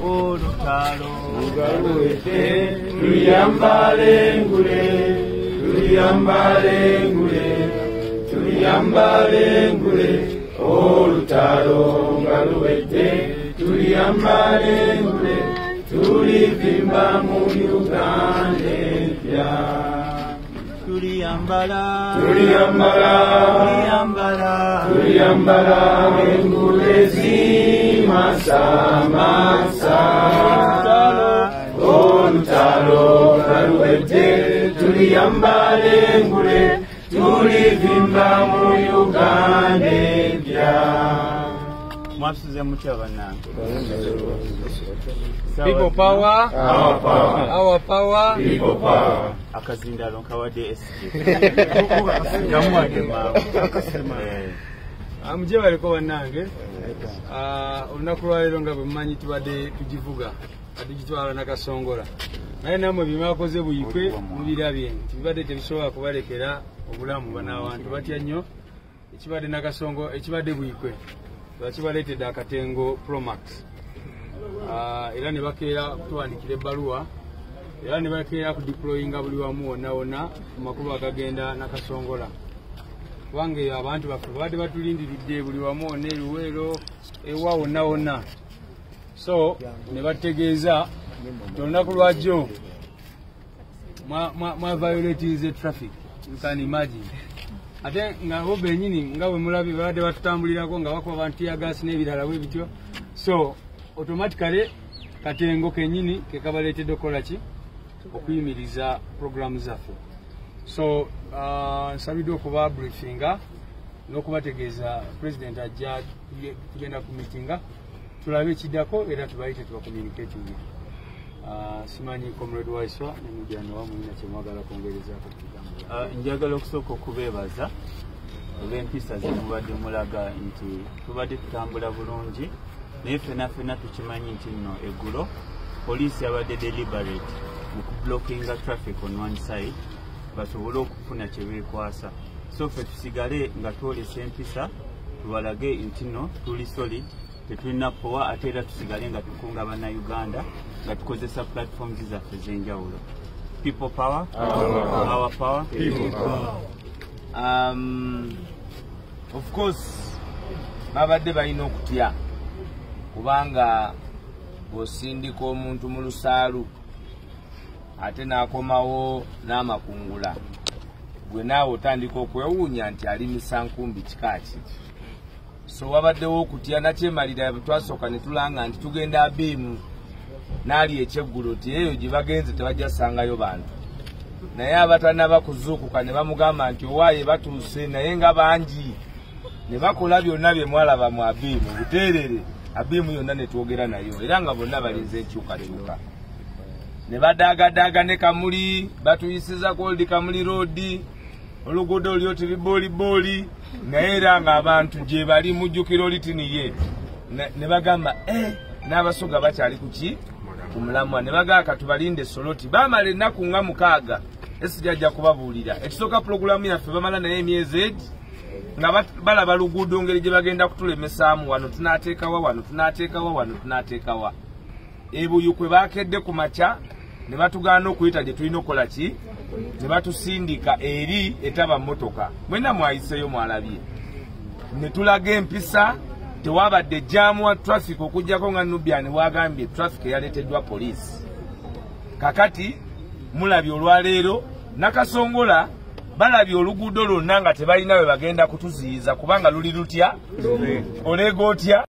olutalo Ugaluwete tuliyambale ngule olutalo ugaluwete tuliyambale ngule tulivimba mu Uganda empya tuliyambala engule zimasamasa olutalo ugaluwete tuliyambale engule tulivimba mu Uganda empya. Mwasuze mutya bannange. People power, our power, people power. Akazindalo nkawadde SG. Amuje baliko bannange. Olunaku lwaleero nga bwe mumanyi tubadde tugivuga atugitwala Nakasongola. Naye namwe bimwakoze buyikwe mubirabye nti bibadde tebisobola kubalekera obulamu banawantu batya nnyo ekibadde Nakasongo ekibadde buyikwe bakibaleetedde akatengo Promax. Era ne bakeera kutuwandikira ebbaluwa era ne bakeera kudeployinga buli wamu wonna wonna ku makubo agagenda Nakasongola kubanga eyo abantu baffe babadde batulindiridde buli wamu wonna eruweero ewa wonna wonna. So ne bategeeza nti olunaku lwajjo mwa violating the traffic, you can imagine. Ate nga bo bennyini nga bwe mulabye babadde batutambulirako nga bakuba abantu yagasi n'ebirala bwe bityo. So automatically katengo kennyini ke kabaleetedde okukola ki okuyimiriza programu zaffe. So nsabiddwa okuba briefinga n'okubategeeza president ajja tugenda ku meetinga tulabe ekiddako era tubayite tubakommunicating. Simanyi Comrade Waiswa ne mujjana wa mulina kye mwagala kwongerezaako ku kigambo. Njagala okusooka okubeebaza olw'empisa ze mubadde mulaga nti tubadde tutambula bulungi naye ffenna tukimanyi nti nno eggulo poliisi yabadde deliberate mu kublockinga traffic on one side basobole okufuna kye beekwasa. So ffe tusigale nga twolesa empisa tubalage nti nno tuli solid tetulina powa ate era tusigale nga tukunga bannayuganda nga tukozesa platforms zaffe ez'enjawulo. People power, our power, people power. Of course babadde balina okutya kubanga bw'osindika omuntu mu lusaalu ate n'akomawo n'amakungula gwe naawe otandika okwewuunya nti alimisa nkumbi kikaaki. So wabaddewo okutya nakyemalira twasooka ne tulanga nti tugenda abiimu n'ali ekyeggulo nti eyo gye bagenze tebajja sangayo bantu. Naye abatanaba kuzuukuka ne bamugamba nti owaaye batuuse naye nga bangi ne bakola byonna bye mwalaba mu abiimu buteerere abiimu yonna ne twogera nayo era nga bonna balinze enkyukakyuka. Ne badaagadaaga ne Kamuli batuyisiza Old Kamuli Road oluguudo olyoti liboolibooli naye era ng'abantu gye bali mujjukiro litiniye ne bagamba n'abasoga bakyali kuki ku mulamwa ne bagamba tubalinde Soloti baamala ennaku nga 6 esijajja kubabuulira. Ekisooka pulogulaamu yaffe bamala naye emyezi egi nga balaba luguudo ngeri gye bagenda kutulemesaamu wano tunaateekawa wano tunaateekawa wano tunaateekawa. Ebuyukwe baakedde ku makya ne batugaana okuyita gye tulina okukola ki ne batusindika eri etaba mmotoka. Mwenna mwayiseeyo mwalabye ne tulaga empisa tewabadde jaamu wa traffic okujjako nga Nubian bwagambye traffic eyaleeteddwa poliisi. Kakati mulabye olwaleero Nakasongola balabye oluguudo lwonna nga tebalina we bagenda kutuziyiza kubanga luli lutya oleega otya.